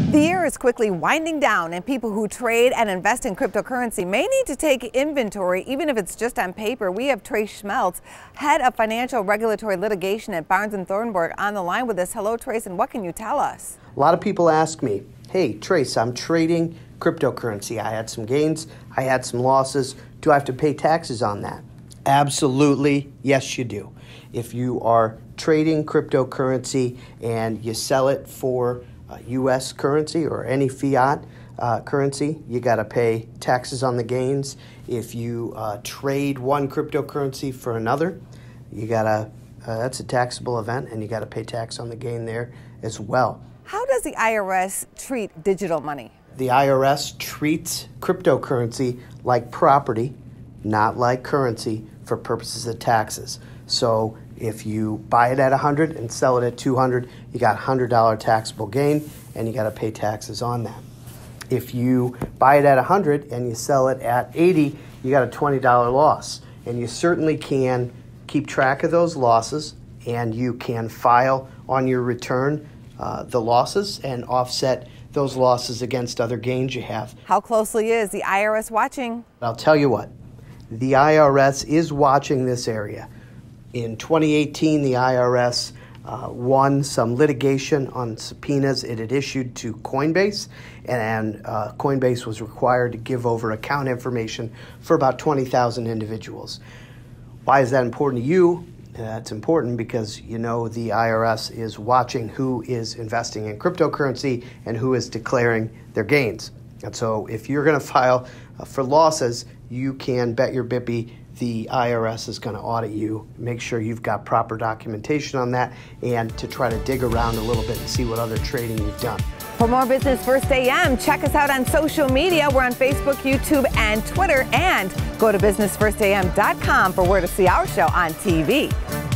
The year is quickly winding down, and people who trade and invest in cryptocurrency may need to take inventory, even if it's just on paper. We have Trace Schmeltz, head of financial regulatory litigation at Barnes Thornburg, on the line with us. Hello, Trace, and what can you tell us? A lot of people ask me, hey, Trace, I'm trading cryptocurrency. I had some gains, I had some losses. Do I have to pay taxes on that? Absolutely, yes, you do. If you are trading cryptocurrency and you sell it for U.S. currency or any fiat currency, you got to pay taxes on the gains. If you trade one cryptocurrency for another, you got to that's a taxable event, and you got to pay tax on the gain there as well. How does the IRS treat digital money? The IRS treats cryptocurrency like property, not like currency, for purposes of taxes. So if you buy it at 100 and sell it at 200, you got $100 taxable gain, and you got to pay taxes on that. If you buy it at 100 and you sell it at 80, you got a $20 loss. And you certainly can keep track of those losses, and you can file on your return the losses and offset those losses against other gains you have. How closely is the IRS watching? I'll tell you what, the IRS is watching this area. In 2018, the IRS won some litigation on subpoenas it had issued to Coinbase, and Coinbase was required to give over account information for about 20,000 individuals. Why is that important to you? That's important because you know the IRS is watching who is investing in cryptocurrency and who is declaring their gains. And so if you're going to file for losses, you can bet your bippy the IRS is going to audit you. Make sure you've got proper documentation on that, and to try to dig around a little bit and see what other trading you've done. For more Business First AM, check us out on social media. We're on Facebook, YouTube, and Twitter. And go to businessfirstam.com for where to see our show on TV.